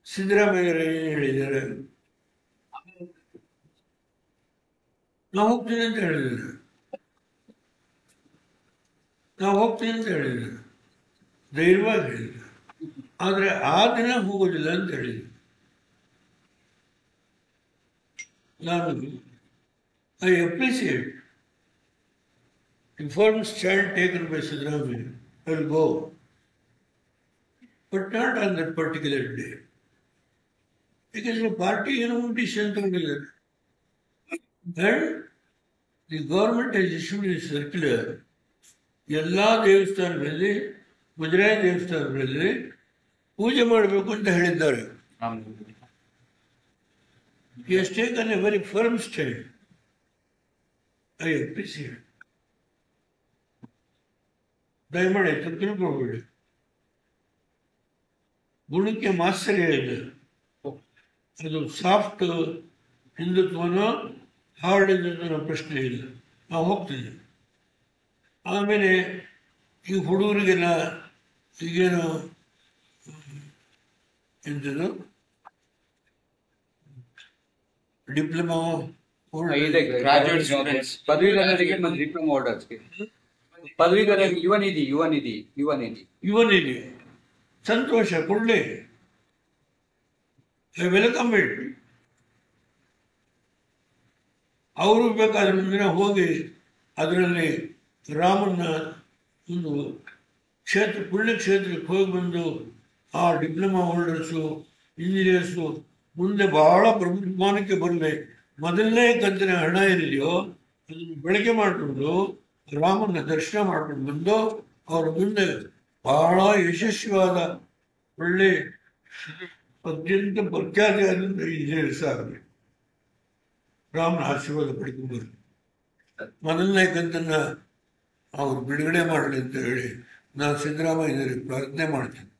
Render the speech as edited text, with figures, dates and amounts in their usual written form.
ಸಿದ್ದರಾಮಯ್ಯರು ಏನು ಹೇಳಿದ್ದಾರೆ? ನಾವು ಹೋಗ್ತೀನಿ ಅಂತ ಹೇಳಿದ್ದಾರೆ. ನಾವು ಹೋಗ್ತೀನಿ ಅಂತ ಹೇಳಿದ್ದಾರೆ, ಧೈರ್ಯವಾಗಿ ಹೇಳಿದ್ದಾರೆ. ಆದರೆ ಆ ದಿನ ಹೋಗೋದಿಲ್ಲ ಅಂತ ಹೇಳಿದ್ರು. ನಾನು I appreciate informed stand taken by Siddharamaiah. I will go, but not on that particular day. Because the party decision together. And the government has issued a circular. ಎಲ್ಲ ದೇವಸ್ಥಾನಗಳಲ್ಲಿ, ಗುಜರಾತ್ ದೇವಸ್ಥಾನಗಳಲ್ಲಿ ಪೂಜೆ ಮಾಡಬೇಕು ಅಂತ ಹೇಳಿದ್ದಾರೆ. He has taken a very firm stand. I appreciate. ದಯಮಾಡಿ ತಿಳ್ಕೊಳ್ಬೇಡಿ. ಗುಣಕ್ಕೆ ಮಾತ್ಸರ್ಯ ಇದೆ. ಅದು ಸಾಫ್ಟ್ ಹಿಂದುತ್ವನೋ ಹಾರ್ಡ್ ಹಿಂದುತ್ವನೋ ಪ್ರಶ್ನೆ ಇಲ್ಲ. ನಾವು ಹೋಗ್ತೀವಿ. ಆಮೇಲೆ ಈ ಹುಡುಗರಿಗೆಲ್ಲ ಈಗೇನು ಎಂಥದ್ದು ಡಿಪ್ಲೊಮಾ ಪದವೀಧರರಿಗೆ ಮತ್ತು ಡಿಪ್ಲೊಮಾ ಹೋಲ್ಡರ್ಸ್ಗೆ ಪದವೀಧರರಿಗೆ ಯುವ ನಿಧಿ ಸಂತೋಷ ಕೊಡ್ಲಿ. I welcome it. ಅವರು ಬೇಕಾದ್ರೆ ಮುಂದಿನ ಹೋಗಿ ಅದರಲ್ಲಿ ರಾಮನ ಒಂದು ಪುಣ್ಯಕ್ಷೇತ್ರಕ್ಕೆ ಹೋಗಿ ಬಂದು ಆ ಡಿಪ್ಲೊಮಾ ಹೋಲ್ಡರ್ಸು, ಇಂಜಿನಿಯರ್ಸು ಮುಂದೆ ಬಹಳ ಪ್ರಮಾಣಕ್ಕೆ ಬರಲಿ. ಮೊದಲನೇ ಕಂತಿನ ಹಣ ಏನಿದೆಯೋ ಅದನ್ನು ಬಳಕೆ ಮಾಡಿಕೊಂಡು ರಾಮನ ದರ್ಶನ ಮಾಡ್ಕೊಂಡು ಬಂದು ಅವರ ಮುಂದೆ ಬಹಳ ಯಶಸ್ವಿಯಾದ ಒಳ್ಳೆ ಅತ್ಯಂತ ಪ್ರಖ್ಯಾತಿಯಾದಂಥ ಇಂಜಿನಿಯರ್ಸ್ ಆಗಲಿ, ರಾಮನ ಆಶೀರ್ವಾದ ಪಡ್ಕೊಂಡ್ಬರ್ಲಿ. ಮೊದಲನೇ ಕಂತನ್ನು ಅವರು ಬಿಡುಗಡೆ ಮಾಡಲಿ ಅಂತ ಹೇಳಿ ನಾನು ಸಿದ್ದರಾಮಯ್ಯನವರಿಗೆ ಪ್ರಾರ್ಥನೆ ಮಾಡ್ತೀನಿ.